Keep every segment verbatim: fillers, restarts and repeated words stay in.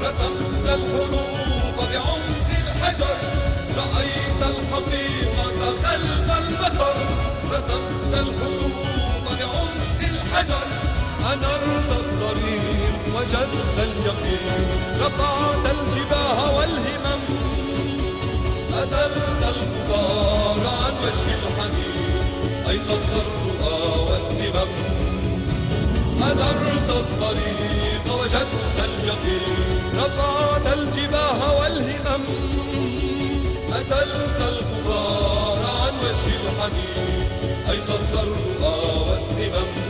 رسمت الحروف بعمق الحجر، رأيت الحقيقة خلف البشر. رسمت الحروف بعمق الحجر، أنرت الطريق وجدت اليقين، رفعت الجباه والهمم، أزلت الغبار عن وجه الحنين، أيقظت الرؤى والهمم. أنرت الطريق وجدت اليقين، رفعت الجباه والهمم، أزلت الغبار عن وجه الحنين، أيقظت الرؤى والهمم.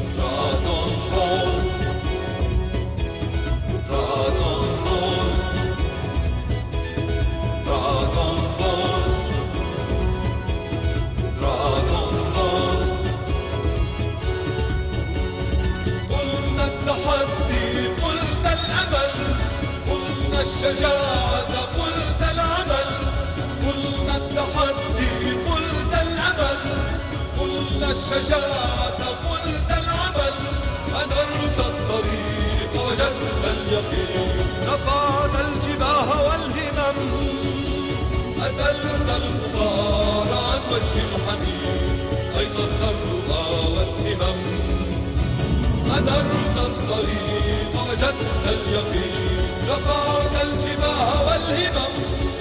الشجاعة قلت العمل، قلنا التحدي قلت الأمل، قلنا الشجاعة قلت العمل. أنرت الطريق وجدت اليقين، رفعت الجباه والهمم، أزلت الغبار عن وجه الحنين، أيقظت الرؤى والهمم. أنرت الطريق وجدت اليقين، رفعت الجباه والهمم،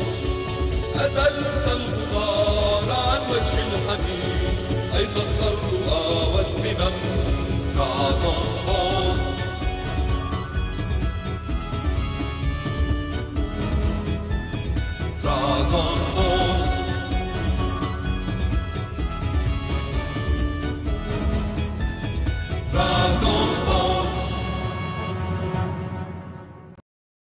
أزلت الغبار عن وجه الحنين، أيقظت الرؤى والهمم. Dragon